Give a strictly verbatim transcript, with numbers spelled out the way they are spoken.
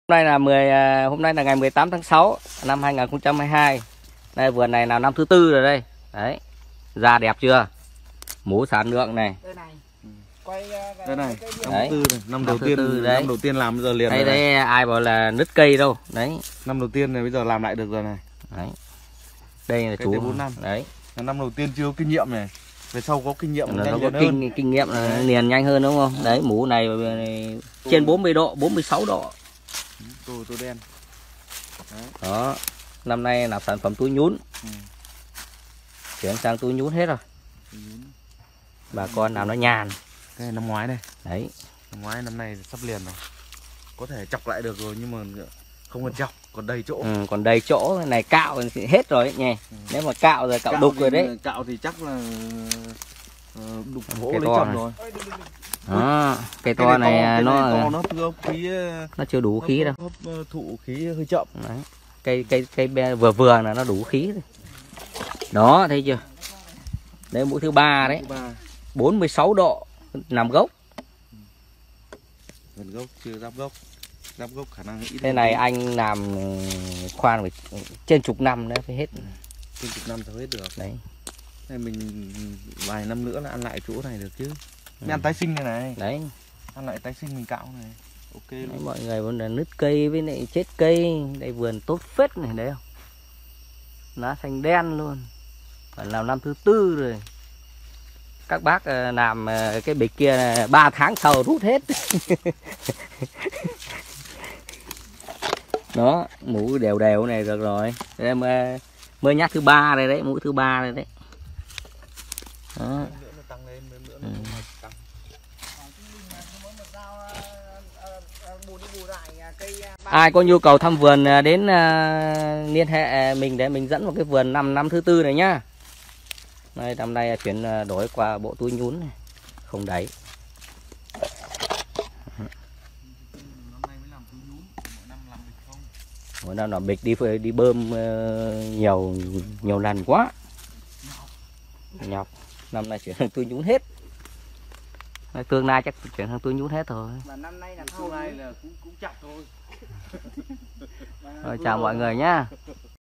Hôm nay là mười hôm nay là ngày mười tám tháng sáu năm hai nghìn không trăm hai mươi hai. Đây vườn này là năm thứ tư rồi đây. Đấy. Da đẹp chưa? Mũ sản lượng này. Đây này. Quay đây này, năm đấy. thứ tư này, năm đầu thứ tiên tư đấy. năm đầu tiên làm bây giờ liền Đây rồi đấy, ai bảo là nứt cây đâu. Đấy. Năm đầu tiên này bây giờ làm lại được rồi này. Đấy. Đây là Cái chú bốn năm. đấy. Năm đầu tiên chưa có kinh nghiệm này. Về sau có kinh nghiệm Nó nhanh có hơn. kinh kinh nghiệm là liền nhanh hơn đúng không? Đấy, mũ này, này trên bốn mươi độ, bốn mươi sáu độ. Tô tô đen. Đấy. Đó. Năm nay là sản phẩm túi nhún. Ừ. Chuyển sang túi nhún hết rồi. Bà con làm nó nhàn. Cái này năm ngoái đây. Đấy. Năm ngoái năm nay sắp liền rồi. Có thể chọc lại được rồi nhưng mà không cần chọc, còn đầy chỗ. Ừ, còn đầy chỗ này cạo thì hết rồi ấy, nhỉ. Ừ. Nếu mà cạo rồi cạo, cạo đục rồi đấy. Cạo thì chắc là đục gỗ cái lấy chồng rồi. Đó, cây to này, này nó to, nó hấp khí, nó chưa đủ khí đâu. Hấp thụ khí hơi chậm. Đấy. Cây cây cây vừa vừa là nó đủ khí rồi. Đó, thấy chưa? Đấy mũi thứ ba đấy. bốn mươi sáu độ nằm gốc. Gần gốc chưa giáp gốc. Giáp gốc khả năng ít. Thế này ít. Anh làm khoan phải trên chục năm nữa phải hết. Trên chục năm sao hết được. Đấy. Thế mình vài năm nữa là ăn lại chỗ này được chứ. Mình ừ. ăn tái sinh này này. Đấy. Ăn lại tái sinh mình cạo này. Ok luôn. Đấy, mọi người vẫn là nứt cây với lại chết cây. Đây vườn tốt phết này đấy không? Lá xanh đen luôn. Phải làm năm thứ tư rồi. Các bác làm cái bịch kia ba tháng sau rút hết. Đó, mũ đều đều này được rồi. Đây mới, mới nhát thứ ba đây đấy, mũi thứ ba đây đấy. Đó. Ừ. Ai có nhu cầu thăm vườn đến uh, liên hệ mình để mình dẫn vào cái vườn năm năm thứ tư này nhá. Đây, năm nay chuyển đổi qua bộ túi nhún này, không đáy. Mỗi năm làm bịch đi đi bơm uh, nhiều nhiều lần quá. Nhọc. Năm nay chuyển sang túi nhún hết. Tương lai chắc chuyển sang túi nhún hết rồi. Và năm nay là tương lai là cũng cũng chặt thôi. Rồi, chào mọi người nhá.